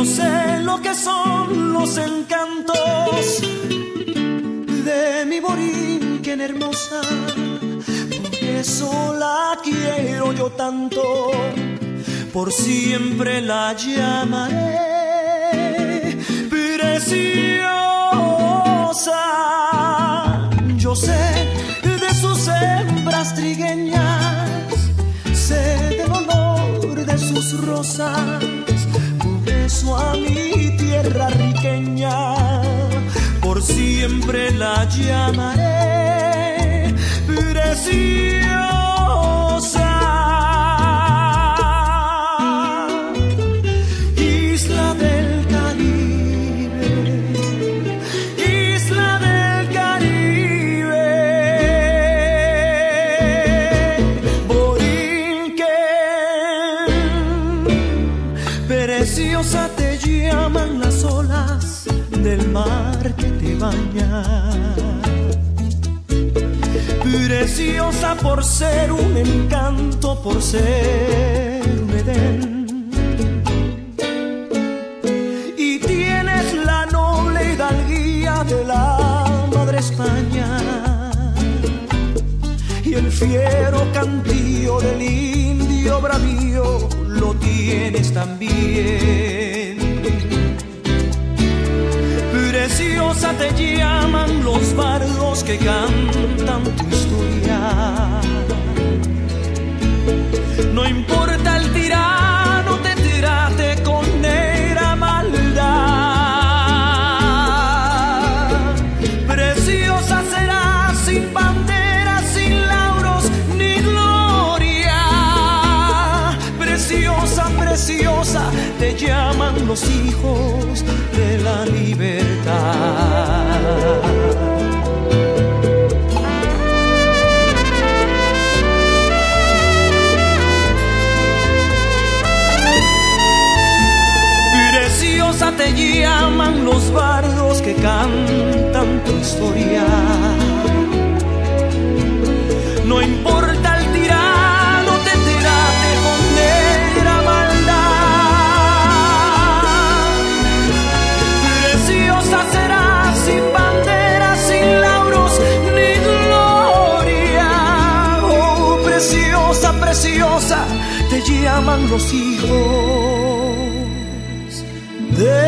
yo sé lo que son los encantos de mi Borinquen hermosa. Por eso la quiero yo tanto, por siempre la llamaré preciosa. Yo sé de sus hembras trigueñas, sé del olor de sus rosas. Por eso a mi tierra riqueña, por siempre la llamaré preciosa. Isla del Caribe, isla del Caribe, Borinquen, preciosa te llaman las olas del mar que te baña. Preciosa por ser un encanto, por ser un Edén. Y tienes la noble hidalguía de la Madre España y el fiero cantío del indio bravío lo tienes también. Preciosa te llaman los bardos que cantan tu historia. No importa el tirano te trate con negra maldad. Preciosa serás sin banderas, sin lauros ni gloria. Preciosa, preciosa te llaman los hijos de la libertad. Preciosa te llaman los bardos que cantan tu historia. No importa el tirano te trate con negra maldad. Preciosa serás sin banderas, sin lauros ni gloria. Oh, preciosa, preciosa te llaman los hijos de